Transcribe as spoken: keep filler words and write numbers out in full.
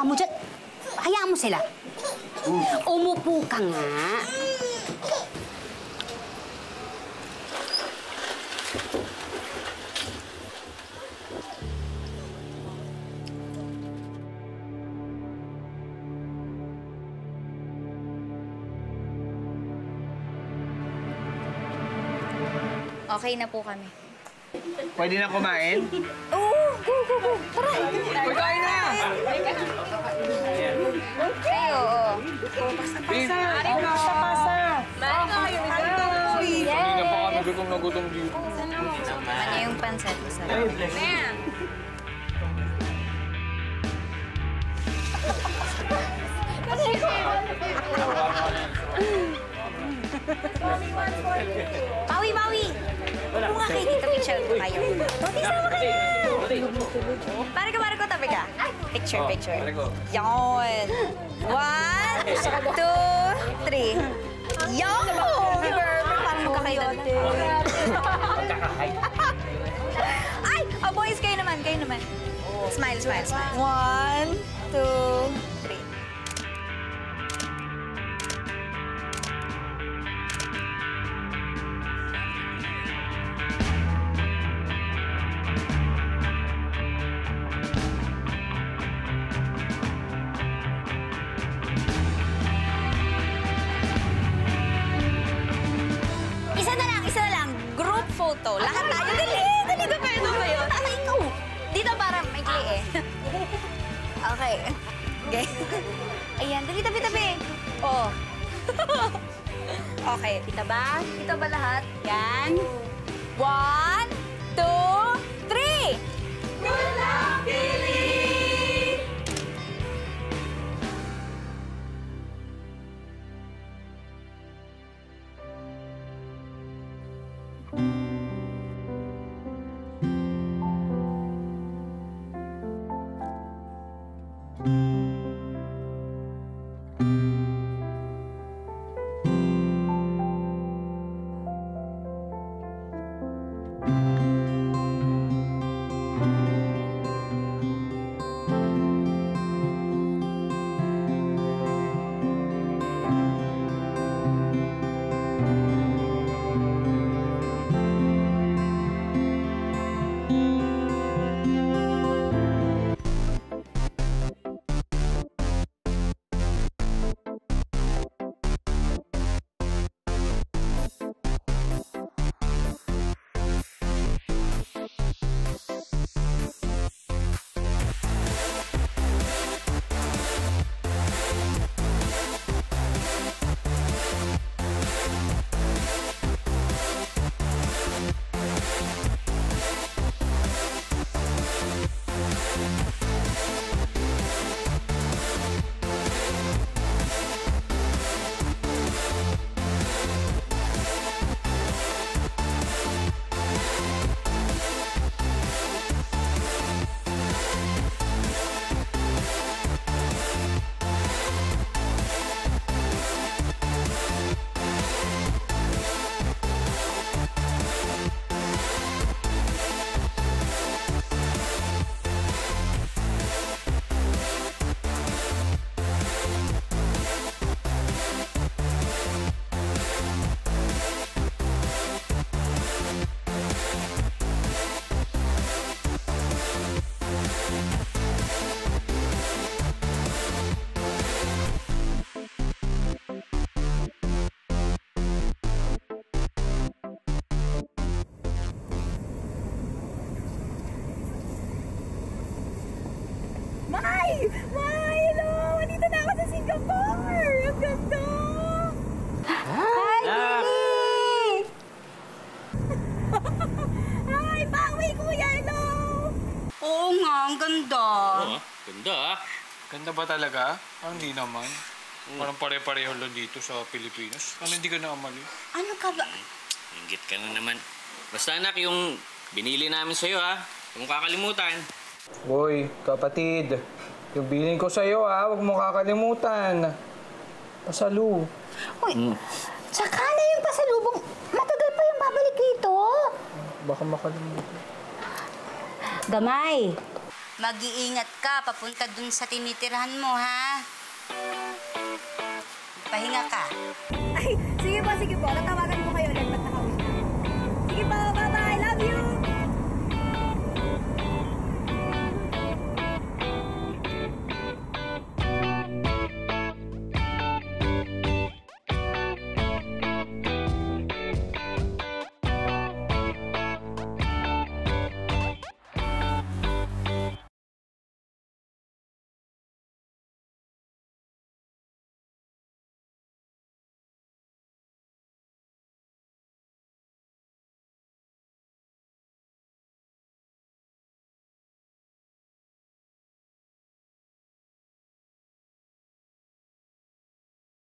ginagawa mo dyan? Hayaan mo sila. Umupo ka nga. Okay na po kami. Pwede na kumain? Oo, go, go, go. Tara. Pagkain na! Kayo, oo. Pasa-pasa. Pasa-pasa. Mari ka kayo, Andoy. Hindi na pa kami gutom na gutom dito. Ano yung pansit? Ma'am. Bawi, bawi! Kung nga kayo dito, picture ko kayo. Toti, sama ka na! Pare ko, pare ko, tabi ka. Picture, picture. Yon! One, two, three. Yon! Parang magkakailan. Ay! Oh, boys, kayo naman, kayo naman. Smile, smile, smile. One, two, three. Photo. Lahat tayo. Dali! Dali ba pwede ba yun? Ano ikaw? Dito para maikli eh. Okay. Okay. Ayan. Dali, tabi, tabi. Oh. Okay. Kita ba? Kita ba lahat? Yan. One, two, three! Good luck, Billie! May! May! Hello! Nandito na ako sa Singapore! Ang ganda! Hi, Billie! Hi! Pawi, kuya! Hello! Oo nga, ang ganda. Oo, ganda ah. Ganda ba talaga? Ah, hindi naman. Mm. Parang pare-pareho lang dito sa Pilipinas. Ano hindi ka naamali? Ano ka ba? Inggit ka na naman. Basta anak, yung binili namin sa'yo ha. Huwag kakalimutan. Boy, kapatid. Yung bilin ko sa'yo ha, huwag mo kakalimutan. Pasalo. Uy, mm. Tsaka na yung pasalubong. Matagal pa yung babalik dito. Baka makalimutan. Gamay. Mag-iingat ka papunta dun sa tinitirhan mo, ha? Pahinga ka. Ay, sige po, sige po. Tatawagan ko